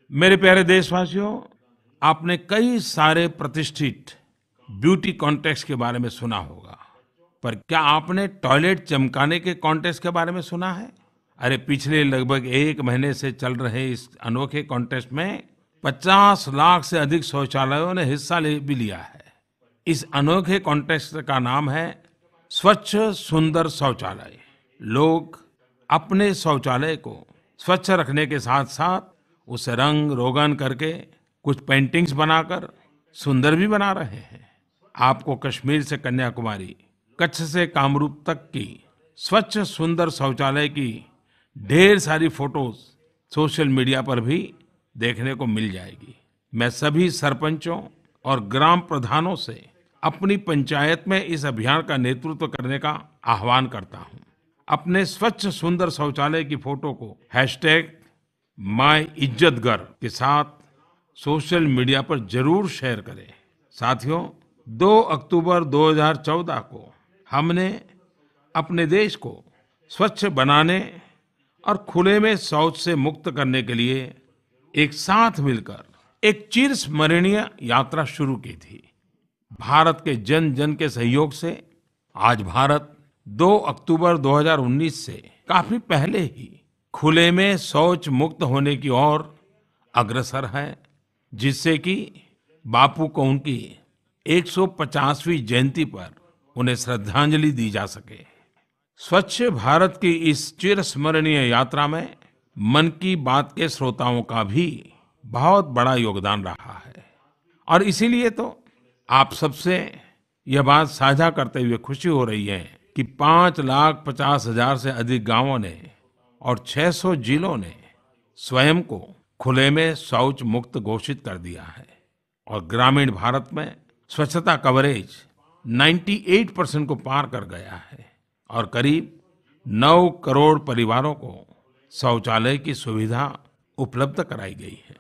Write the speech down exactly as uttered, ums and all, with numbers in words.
मेरे प्यारे देशवासियों, आपने कई सारे प्रतिष्ठित ब्यूटी कॉन्टेस्ट के बारे में सुना होगा, पर क्या आपने टॉयलेट चमकाने के कॉन्टेस्ट के बारे में सुना है? अरे पिछले लगभग एक महीने से चल रहे इस अनोखे कॉन्टेस्ट में पचास लाख से अधिक शौचालयों ने हिस्सा ले भी लिया है। इस अनोखे कॉन्टेस्ट का नाम है स्वच्छ सुंदर शौचालय। लोग अपने शौचालय को स्वच्छ रखने के साथ साथ उसे रंग रोगन करके कुछ पेंटिंग्स बनाकर सुंदर भी बना रहे हैं। आपको कश्मीर से कन्याकुमारी, कच्छ से कामरूप तक की स्वच्छ सुंदर शौचालय की ढेर सारी फोटोज सोशल मीडिया पर भी देखने को मिल जाएगी। मैं सभी सरपंचों और ग्राम प्रधानों से अपनी पंचायत में इस अभियान का नेतृत्व करने का आह्वान करता हूं। अपने स्वच्छ सुंदर शौचालय की फोटो को हैशटैग माई इज्जत घर के साथ सोशल मीडिया पर जरूर शेयर करें। साथियों, दो अक्टूबर दो हज़ार चौदह को हमने अपने देश को स्वच्छ बनाने और खुले में शौच से मुक्त करने के लिए एक साथ मिलकर एक चिरस्मरणीय यात्रा शुरू की थी। भारत के जन जन के सहयोग से आज भारत दो अक्टूबर दो हज़ार उन्नीस से काफी पहले ही खुले में शौच मुक्त होने की ओर अग्रसर है, जिससे कि बापू को उनकी एक सौ पचासवीं जयंती पर उन्हें श्रद्धांजलि दी जा सके। स्वच्छ भारत की इस चिरस्मरणीय यात्रा में मन की बात के श्रोताओं का भी बहुत बड़ा योगदान रहा है और इसीलिए तो आप सबसे यह बात साझा करते हुए खुशी हो रही है कि पांच लाख पचास हजार से अधिक गांवों ने और छह सौ जिलों ने स्वयं को खुले में शौच मुक्त घोषित कर दिया है और ग्रामीण भारत में स्वच्छता कवरेज अट्ठानवे परसेंट को पार कर गया है और करीब नौ करोड़ परिवारों को शौचालय की सुविधा उपलब्ध कराई गई है।